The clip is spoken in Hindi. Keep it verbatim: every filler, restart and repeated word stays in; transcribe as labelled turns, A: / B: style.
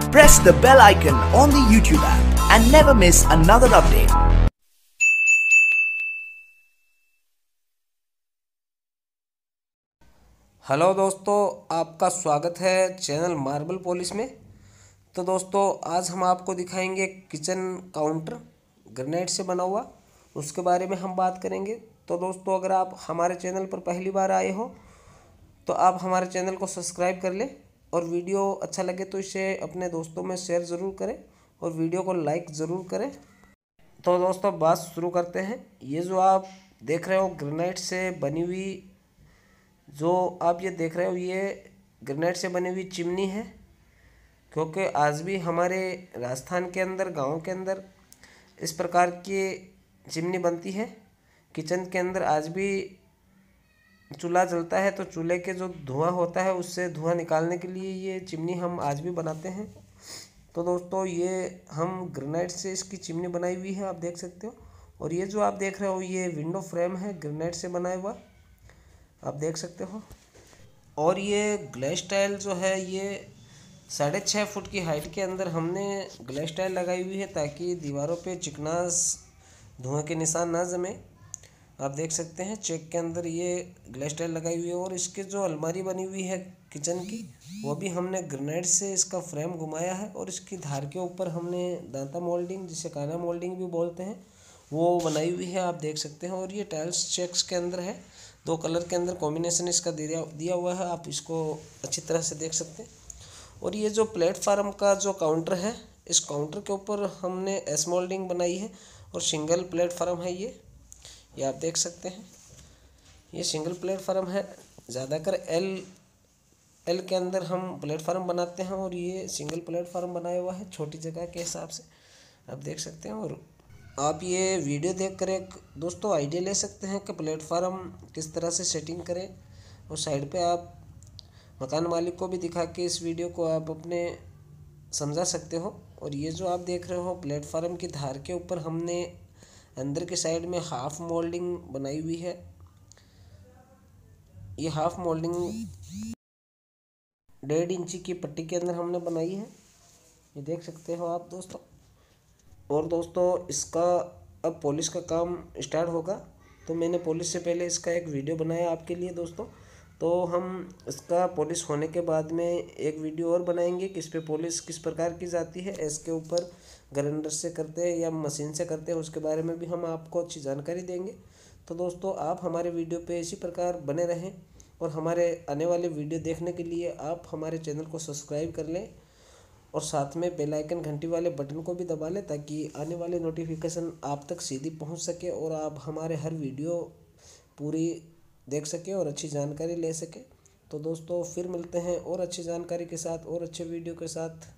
A: Press the bell icon on the YouTube app and never miss another update.
B: Hello दोस्तों, आपका स्वागत है चैनल मार्बल पॉलिश में। तो दोस्तों, आज हम आपको दिखाएंगे किचन काउंटर ग्रेनाइट से बना हुआ, उसके बारे में हम बात करेंगे। तो दोस्तों, अगर आप हमारे चैनल पर पहली बार आए हो तो आप हमारे चैनल को सब्सक्राइब कर लें और वीडियो अच्छा लगे तो इसे अपने दोस्तों में शेयर ज़रूर करें और वीडियो को लाइक ज़रूर करें। तो दोस्तों, बात शुरू करते हैं। ये जो आप देख रहे हो ग्रेनाइट से बनी हुई, जो आप ये देख रहे हो ये ग्रेनाइट से बनी हुई चिमनी है, क्योंकि आज भी हमारे राजस्थान के अंदर, गांव के अंदर इस प्रकार की चिमनी बनती है। किचन के अंदर आज भी चूल्हा जलता है तो चूल्हे के जो धुआं होता है उससे धुआं निकालने के लिए ये चिमनी हम आज भी बनाते हैं। तो दोस्तों, ये हम ग्रेनाइट से इसकी चिमनी बनाई हुई है, आप देख सकते हो। और ये जो आप देख रहे हो ये विंडो फ्रेम है ग्रेनाइट से बनाया हुआ, आप देख सकते हो। और ये ग्लेस टाइल जो है ये साढ़े छः फुट की हाइट के अंदर हमने ग्लेस टाइल लगाई हुई है, ताकि दीवारों पे चिकनास, धुआं के निशान ना जमे। आप देख सकते हैं चेक के अंदर ये ग्लेस टाइल लगाई हुई है। और इसके जो अलमारी बनी हुई है किचन की, वो भी हमने ग्रेनाइट से इसका फ्रेम घुमाया है। और इसकी धार के ऊपर हमने दांता मोल्डिंग, जिसे काना मोल्डिंग भी बोलते हैं, वो बनाई हुई है, आप देख सकते हैं। और ये टाइल्स चेक्स के अंदर है, दो कलर के अंदर कॉम्बिनेशन इसका दिया दिया हुआ है, आप इसको अच्छी तरह से देख सकते हैं। और ये जो प्लेटफार्म का जो काउंटर है, इस काउंटर के ऊपर हमने एस मोल्डिंग बनाई है और सिंगल प्लेटफार्म है ये ये आप देख सकते हैं। ये सिंगल प्लेटफार्म है, ज़्यादातर एल एल के अंदर हम प्लेटफार्म बनाते हैं और ये सिंगल प्लेटफार्म बनाया हुआ है छोटी जगह के हिसाब से, आप देख सकते हैं। और आप ये वीडियो देखकर एक दोस्तों आइडिया ले सकते हैं कि प्लेटफार्म किस तरह से सेटिंग करें। और साइड पे आप मकान मालिक को भी दिखा के इस वीडियो को आप अपने समझा सकते हो। और ये जो आप देख रहे हो प्लेटफार्म की धार के ऊपर हमने अंदर के साइड में हाफ मोल्डिंग बनाई हुई है। ये हाफ मोल्डिंग डेढ़ इंची की पट्टी के अंदर हमने बनाई है, ये देख सकते हो आप दोस्तों। और दोस्तों, इसका अब पॉलिश का काम स्टार्ट होगा, तो मैंने पॉलिश से पहले इसका एक वीडियो बनाया आपके लिए दोस्तों। तो हम इसका पॉलिश होने के बाद में एक वीडियो और बनाएंगे कि इस पर पॉलिश किस प्रकार की जाती है, इसके ऊपर ग्राइंडर से करते हैं या मशीन से करते हैं, उसके बारे में भी हम आपको अच्छी जानकारी देंगे। तो दोस्तों, आप हमारे वीडियो पे इसी प्रकार बने रहें और हमारे आने वाले वीडियो देखने के लिए आप हमारे चैनल को सब्सक्राइब कर लें और साथ में बेल आइकन घंटी वाले बटन को भी दबा लें, ताकि आने वाले नोटिफिकेशन आप तक सीधी पहुंच सके और आप हमारे हर वीडियो पूरी देख सकें और अच्छी जानकारी ले सकें। तो दोस्तों, फिर मिलते हैं और अच्छी जानकारी के साथ और अच्छे वीडियो के साथ।